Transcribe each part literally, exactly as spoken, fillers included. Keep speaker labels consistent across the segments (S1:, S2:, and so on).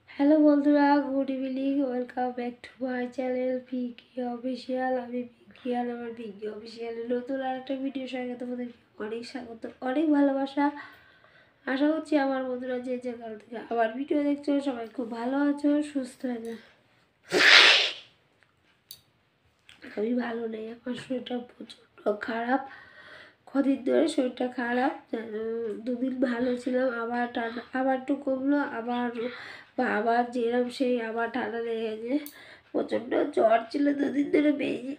S1: Hello বন্ধুরা, good evening. Welcome back to my channel PK official. আমি পিকি আর আমার পিকি অফিসিয়ালের নতুন আর একটা ভিডিওর সঙ্গে তোমাদেরকে অনেক স্বাগত, অনেক ভালোবাসা। আশা করছি আমার বন্ধুরা যে যে কাল থেকে আবার ভিডিও দেখছো সবাই খুব ভালো আছো, সুস্থ আছে। আমি ভালো নেই, আমার শরীরটা প্রচণ্ড খারাপ। কদিন ধরে শরীরটা খারাপ, দুদিন ভালো ছিলাম, আবার ঠান্ডা আবার একটু কমলো, আবার আবার যেরকম সেই আবার ঠান্ডা লেগে গেছে। প্রচণ্ড জ্বর ছিল দুদিন ধরে পেয়েছি।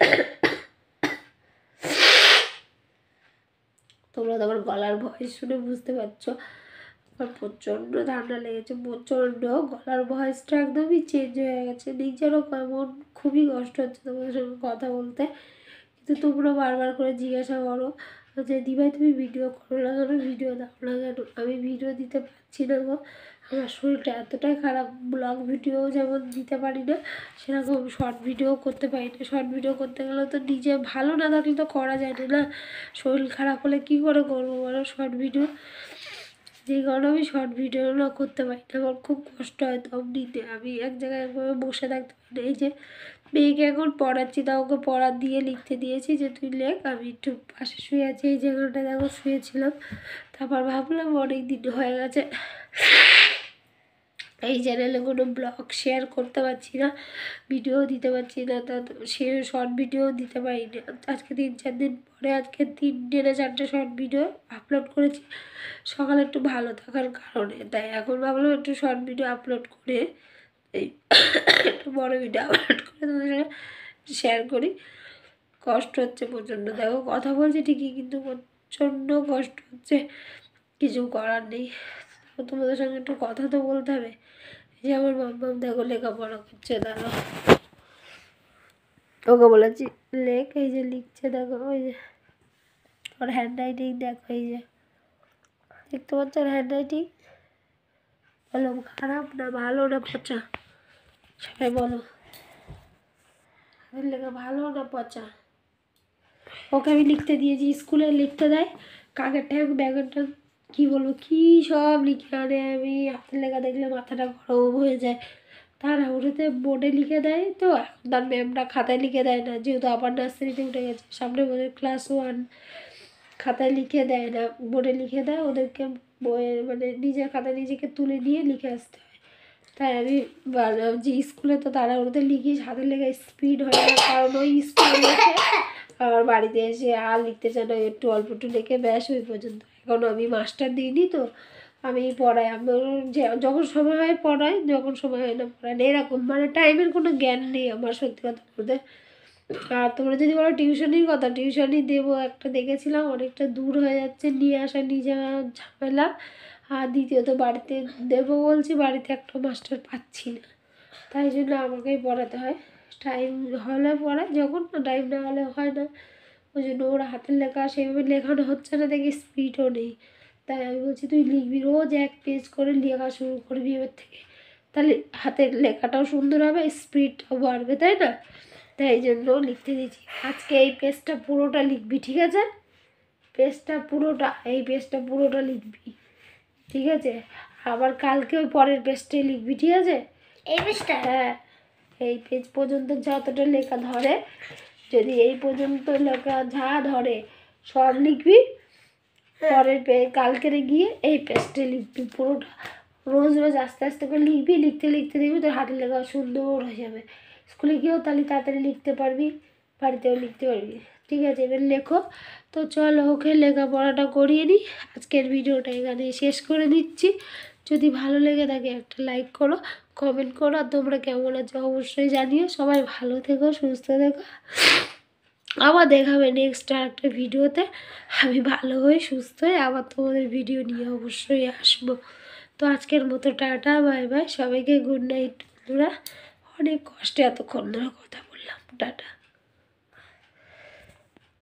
S1: তোমরা তো আমার গলার ভয়েস শুনে বুঝতে পারছো আমার প্রচণ্ড ঠান্ডা লেগেছে, প্রচণ্ড গলার ভয়েসটা একদমই চেঞ্জ হয়ে গেছে। নিজেরও কেমন খুবই কষ্ট হচ্ছে তোমাদের সঙ্গে কথা বলতে, কিন্তু তোমরা বারবার করে জিজ্ঞাসা করো যে দিভাই তুমি ভিডিও করো না কেন, ভিডিও দাও না কেন। আমি ভিডিও দিতে পারছি না গো, আমার শরীরটা এতটাই খারাপ। ব্লগ ভিডিও যেমন দিতে পারি না, সেরকম শর্ট ভিডিও করতে পারি না। শর্ট ভিডিও করতে গেলে তো নিজে ভালো না থাকলে তো করা যায় না না। শরীর খারাপ হলে কী করে করবো বলো শর্ট ভিডিও? যেই কারণে আমি শর্ট ভিডিও না করতে পারি না, আমার খুব কষ্ট হয় তখন নিতে। আমি এক জায়গায় একভাবে বসে থাকতে পারি না। এই যে মেয়েকে এখন পড়াচ্ছি, তা ওকে পড়া দিয়ে লিখতে দিয়েছি যে তুই লেখ, আমি একটু পাশে শুয়ে আছি। এই জায়গাটা দেখো শুয়েছিলাম। তারপর ভাবলাম অনেক দিন হয়ে গেছে এই চ্যানেলে কোনো ব্লগ শেয়ার করতে পারছি না, ভিডিও দিতে পারছি না, তা সে শর্ট ভিডিও দিতে পারি না। আজকে তিন চার দিন পরে আজকে তিনটে না চারটে শর্ট ভিডিও আপলোড করেছি সকালে একটু ভালো থাকার কারণে। তাই এখন ভাবলাম একটু শর্ট ভিডিও আপলোড করে এই একটু বড়ো ভিডিও আপলোড করে তোমাদের সঙ্গে শেয়ার করি। কষ্ট হচ্ছে প্রচণ্ড, দেখো কথা বলছি ঠিকই কিন্তু প্রচণ্ড কষ্ট হচ্ছে, কিছু করার নেই। তোমাদের সঙ্গে একটু কথা তো বলতে হবে। এই যে আমার মাম্মাম দেখো লেখাপড়া করছে, দাঁড়াও ওকে বলেছি লেখ, এই যে লিখছে দেখো, ওই যে ওর হ্যান্ড রাইটিং দেখো, এই যে দেখতে পাচ্ছ ওর হ্যান্ড রাইটিং। বলো খারাপ না ভালো না পচা, সবাই বলো লেখা ভালো না পচা। ওকে আমি লিখতে দিয়েছি, স্কুলে লিখতে দেয় কাকের ট্যাগ ব্যাগের ট্যাগ কী বলবো কী সব লিখে আনে। আমি হাতের লেখা দেখলে মাথাটা গরম হয়ে যায়। তারা ওটাতে বোর্ডে লিখে দেয়, তো এখন তার ম্যামরা খাতায় লিখে দেয় না, যেহেতু আবার নার্সারিতে উঠে গেছে, সামনে বোধহয় ক্লাস ওয়ান। খাতায় লিখে দেয় না, বোর্ডে লিখে দেয়, ওদেরকে বইয়ের মানে নিজের খাতায় নিজেকে তুলে নিয়ে লিখে আসতে হয়। তাই আমি যে স্কুলে তো তারা ওদের লিখি হাতের লেখা স্পিড হয় না, কারণ ওই স্কুলে লিখে আমার বাড়িতে এসে আর লিখতে চাই না, একটু অল্প একটু লিখে ব্যাস ওই পর্যন্ত। এখন আমি মাস্টার দিইনি তো, আমি পড়াই, আমার যে যখন সময় হয় পড়াই, যখন সময় হয় না পড়াই না, এরকম মানে টাইমের কোনো জ্ঞান নেই আমার সত্যি কথা বলতে। আর তোমরা যদি বলো টিউশনির কথা, টিউশনি দেবো একটা দেখেছিলাম, অনেকটা দূর হয়ে যাচ্ছে, নিয়ে আসা নিয়ে যাওয়া ঝামেলা। আর দ্বিতীয়ত বাড়িতে দেবো বলছি, বাড়িতে একটা মাস্টার পাচ্ছি না, তাই জন্য আমাকেই পড়াতে হয়। টাইম হলে পড়ায়, যখন টাইম না হলে হয় না। ওই জন্য ওর হাতের লেখা সেইভাবে লেখানো হচ্ছে না, দেখি স্পিডও নেই। তাই আমি বলছি তুই লিখবি, রোজ এক পেজ করে লেখা শুরু করবি এবার থেকে, তাহলে হাতের লেখাটাও সুন্দর হবে, স্পিডটাও বাড়বে, তাই না? তাই এই জন্য লিখতে দিচ্ছি। আজকে এই পেজটা পুরোটা লিখবি, ঠিক আছে? পেজটা পুরোটা এই পেজটা পুরোটা লিখবি, ঠিক আছে? আবার কালকে ওই পরের পেজটাই লিখবি, ঠিক আছে? এই পেজটা, হ্যাঁ এই পেজ পর্যন্ত যতটা লেখা ধরে, যদি এই পর্যন্ত লেখা যা ধরে সব লিখবি, পরের পে কালকে গিয়ে এই পেজটা লিখবি পুরোটা। রোজ রোজ আস্তে আস্তে করে লিখবি, লিখতে লিখতে দেখবি তোর হাতের লেখা সুন্দর হয়ে যাবে। স্কুলে গিয়েও তাহলে তাড়াতাড়ি লিখতে পারবি, বাড়িতেও লিখতে পারবি, ঠিক আছে? এবার লেখো তো, চলো ওকে লেখাপড়াটা করিয়ে নিই। আজকের ভিডিওটা এখানে শেষ করে দিচ্ছি। যদি ভালো লেগে থাকে একটা লাইক করো, কমেন্ট করো, আর তোমরা কেমন আছো অবশ্যই জানিও। সবাই ভালো থেকো, সুস্থ থেকো। আবার দেখাবে নেক্সট আর একটা ভিডিওতে, আমি ভালো হয়ে সুস্থ হয়ে আবার তোমাদের ভিডিও নিয়ে অবশ্যই আসবো। তো আজকের মতো টাটা, বাই বাই, সবাইকে গুড নাইট বন্ধুরা। অনেক কষ্টে এতক্ষণ ধরে কথা বললাম, টাটা।